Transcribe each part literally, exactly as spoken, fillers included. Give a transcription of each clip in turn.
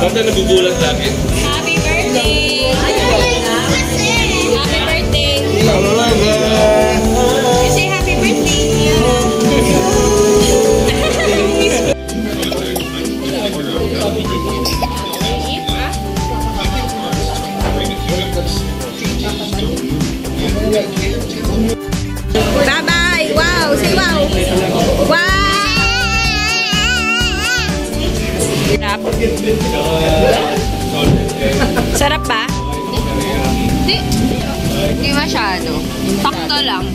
Ba't na nabubulat lagi? Happy birthday! Happy birthday! Say happy birthday! Bye-bye! Wow! Say wow! Wow! Sarap. Sarap ba? Hindi. Hindi masyado. Sakto lang.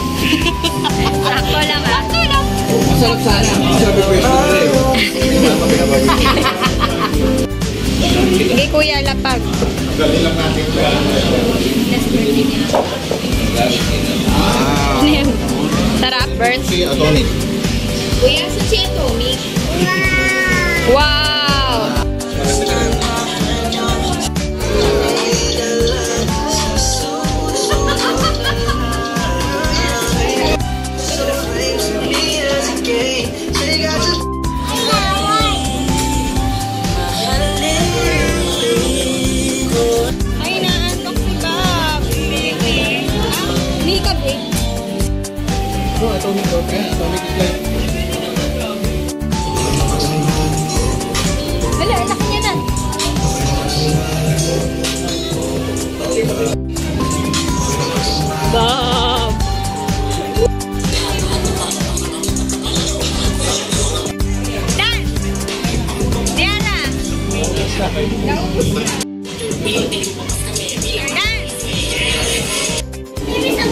Sakto lang ah. Sakto lang. Masarap sana. Sabi ko yun. Hindi kuya, lapag. Galing lang natin. Ano yun? Sarap, burns? Si Atomic. Kuya, sa si Atomic. Wow! Ay, naantok si Bob. Hindi ka, babe. No, Atomic. Atomic is like... Hala, laki niya na. Bob! Dan! Diana! Dan!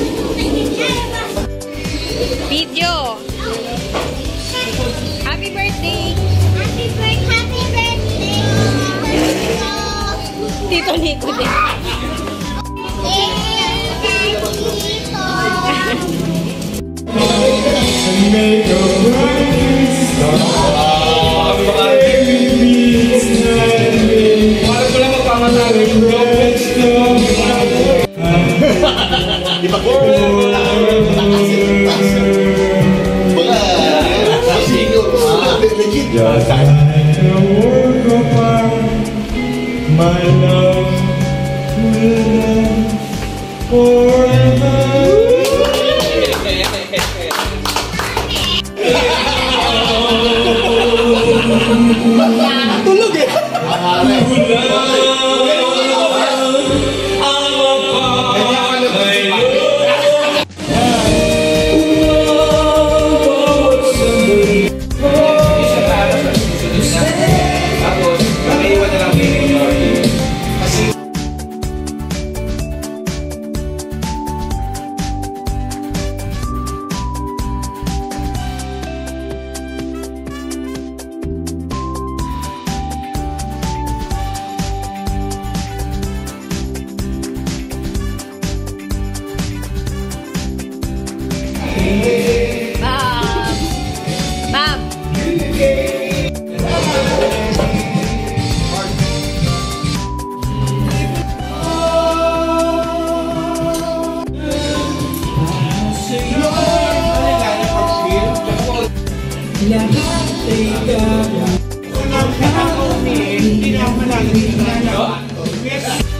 Video! Happy birthday! Happy birthday! Happy birthday! Tito Nico din. Parang ko lang magpamatarin. Di ba ko? Wala. Legit. My love will live forever. Tulog eh. Bob! Bob! Lahat ay gagawin. Hindi na ako malagay.